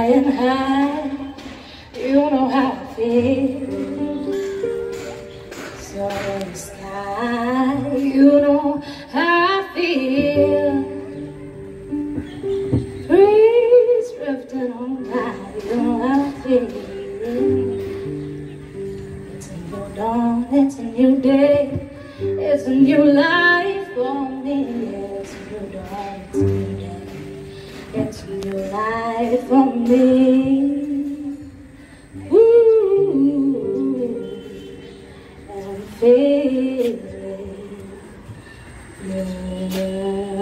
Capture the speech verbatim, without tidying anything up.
flying high. You know how I feel. So in the sky, you know how I feel. Breeze drifting on by, you know how I feel. It's a new dawn, it's a new day, it's a new life for me. It's a new dawn, it's a new day, it's a new life for me. Feeling, yeah.